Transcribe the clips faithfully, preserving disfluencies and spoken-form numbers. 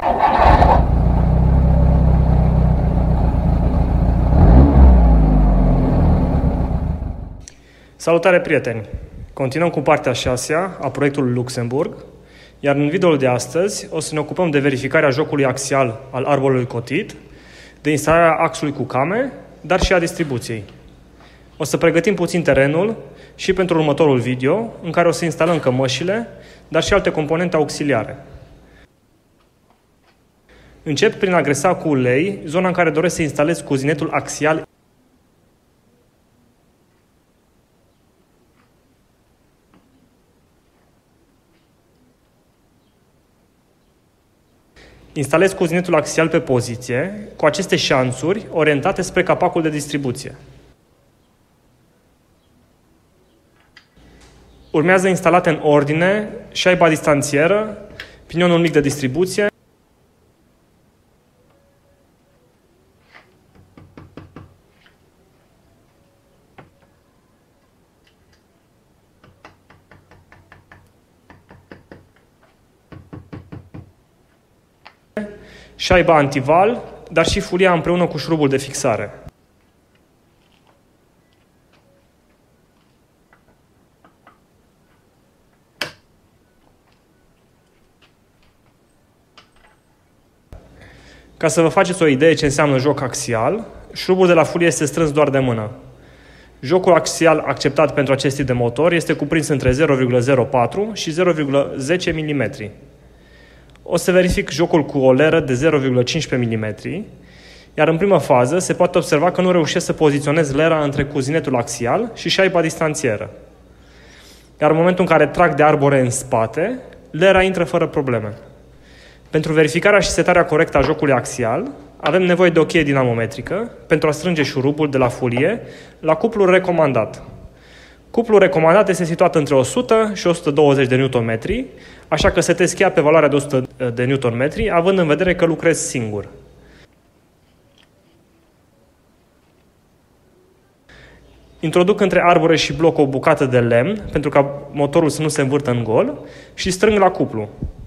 Salutare, prieteni! Continuăm cu partea a șasea a proiectului Luxemburg, iar în videoul de astăzi o să ne ocupăm de verificarea jocului axial al arborului cotit, de instalarea axului cu came, dar și a distribuției. O să pregătim puțin terenul și pentru următorul video, în care o să instalăm cămășile, dar și alte componente auxiliare. Încep prin a gresa cu ulei zona în care doresc să instalez cozinetul axial. Instalez cozinetul axial pe poziție, cu aceste șanțuri orientate spre capacul de distribuție. Urmează instalate în ordine șaiba distanțieră, pinionul mic de distribuție, șaiba antival, dar și fulia împreună cu șurubul de fixare. Ca să vă faceți o idee ce înseamnă joc axial, șurubul de la fulie este strâns doar de mână. Jocul axial acceptat pentru acest tip de motor este cuprins între zero virgulă zero patru și zero virgulă zece milimetri. O să verific jocul cu o leră de zero virgulă cincisprezece milimetri, iar în primă fază se poate observa că nu reușesc să poziționez lera între cozinetul axial și șaiba distanțieră. Iar în momentul în care trag de arbore în spate, lera intră fără probleme. Pentru verificarea și setarea corectă a jocului axial, avem nevoie de o cheie dinamometrică pentru a strânge șurubul de la fulie la cuplul recomandat. Cuplul recomandat este situat între o sută și o sută douăzeci de newton-metri, așa că setez cheia pe valoarea de o sută de newton-metri, având în vedere că lucrez singur. Introduc între arbore și bloc o bucată de lemn, pentru ca motorul să nu se învârtă în gol, și strâng la cuplu.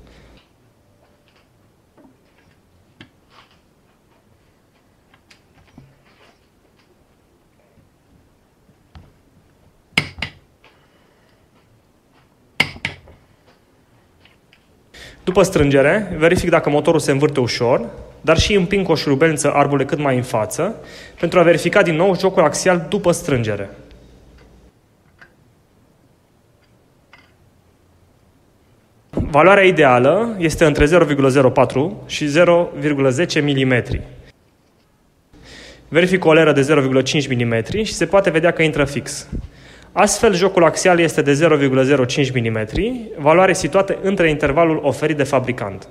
După strângere, verific dacă motorul se învârte ușor, dar și împing cu o șurubelniță arborele cât mai în față, pentru a verifica din nou jocul axial după strângere. Valoarea ideală este între zero virgulă zero patru și zero virgulă zece milimetri. Verific o leră de zero virgulă cinci milimetri și se poate vedea că intră fix. Astfel, jocul axial este de zero virgulă zero cinci milimetri, valoare situată între intervalul oferit de fabricant.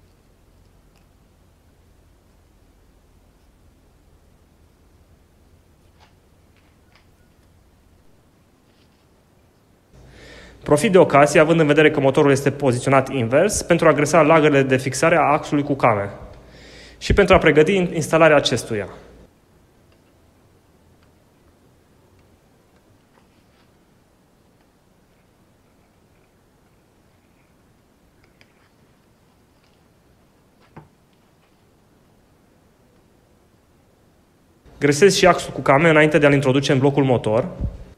Profit de ocazie, având în vedere că motorul este poziționat invers, pentru a gresa lagările de fixare a axului cu came și pentru a pregăti instalarea acestuia. Gresez și axul cu came înainte de a-l introduce în blocul motor.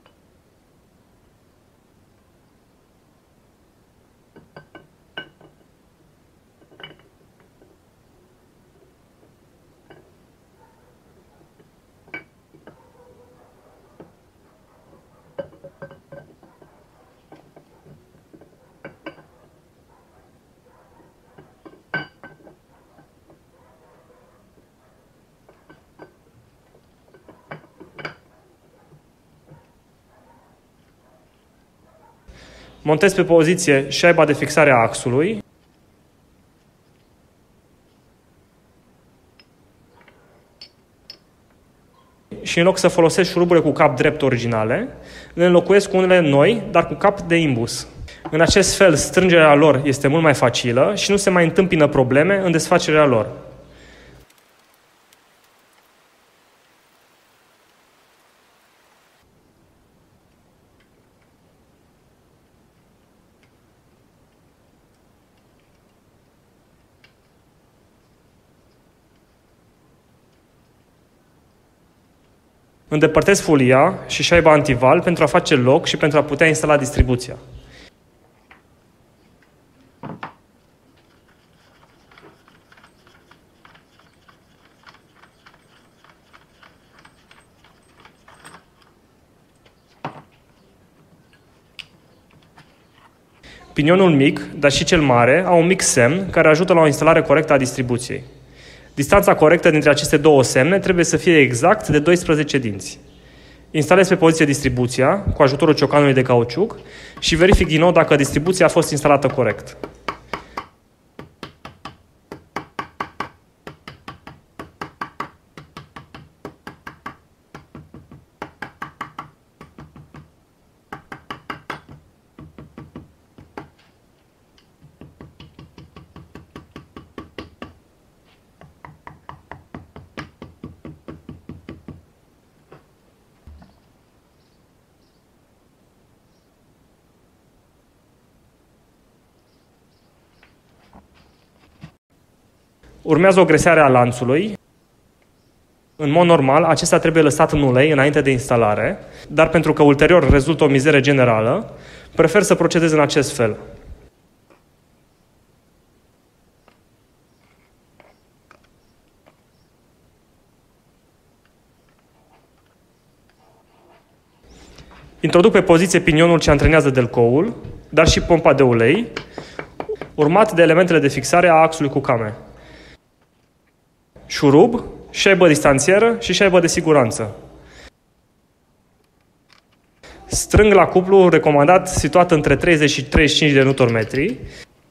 Montez pe poziție șaiba de fixare a axului. Și în loc să folosesc șuruburile cu cap drept originale, le înlocuiesc cu unele noi, dar cu cap de imbus. În acest fel, strângerea lor este mult mai facilă și nu se mai întâmpină probleme în desfacerea lor. Îndepărtez folia și șaiba antival pentru a face loc și pentru a putea instala distribuția. Pinionul mic, dar și cel mare, au un mic semn care ajută la o instalare corectă a distribuției. Distanța corectă dintre aceste două semne trebuie să fie exact de doisprezece dinți. Instalez pe poziție distribuția cu ajutorul ciocanului de cauciuc și verific din nou dacă distribuția a fost instalată corect. Urmează o greseare a lanțului. În mod normal, acesta trebuie lăsat în ulei înainte de instalare, dar pentru că ulterior rezultă o mizerie generală, prefer să procedez în acest fel. Introduc pe poziție pinionul ce antrenează delcoul, dar și pompa de ulei, urmat de elementele de fixare a axului cu came. Șurub, șaibă distanțieră și șaibă de siguranță. Strâng la cuplu recomandat situat între treizeci și treizeci și cinci de newton-metri.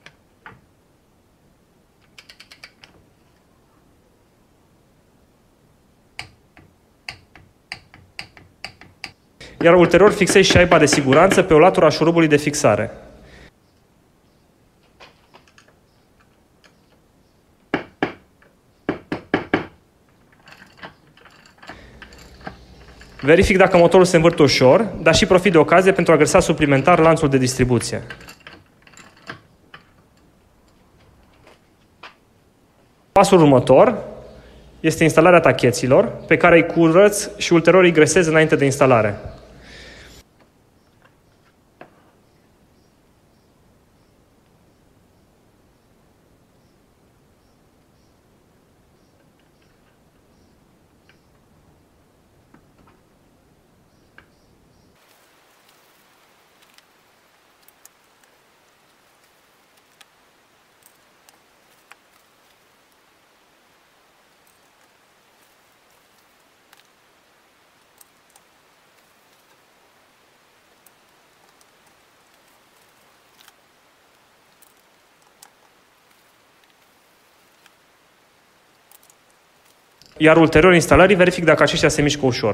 Iar ulterior fixez șaiba de siguranță pe o latură a șurubului de fixare. Verific dacă motorul se învârte ușor, dar și profit de ocazie pentru a gresa suplimentar lanțul de distribuție. Pasul următor este instalarea tacheților, pe care îi curăț și ulterior îi gresez înainte de instalare. Iar ulterior instalării verific dacă aceștia se mișcă ușor.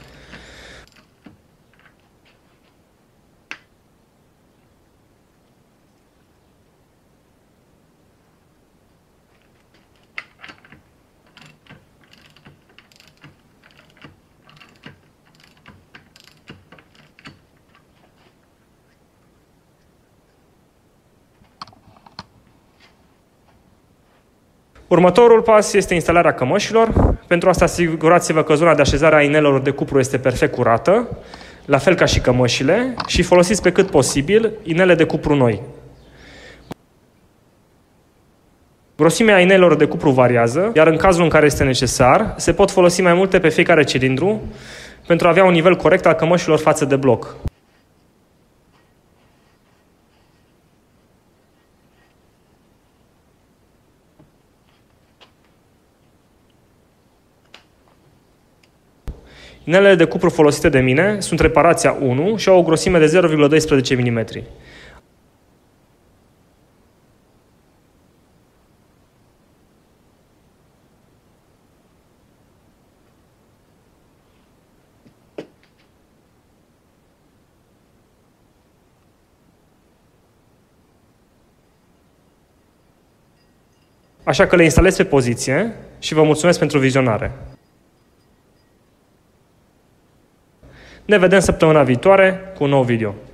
Următorul pas este instalarea cămășilor. Pentru asta asigurați-vă că zona de așezare a inelelor de cupru este perfect curată, la fel ca și cămășile, și folosiți pe cât posibil inele de cupru noi. Grosimea inelelor de cupru variază, iar în cazul în care este necesar, se pot folosi mai multe pe fiecare cilindru pentru a avea un nivel corect al cămășilor față de bloc. Inelele de cupru folosite de mine sunt reparația unu și au o grosime de zero virgulă doisprezece milimetri. Așa că le instalez pe poziție și vă mulțumesc pentru vizionare. Ne vedem săptămâna viitoare cu un nou video.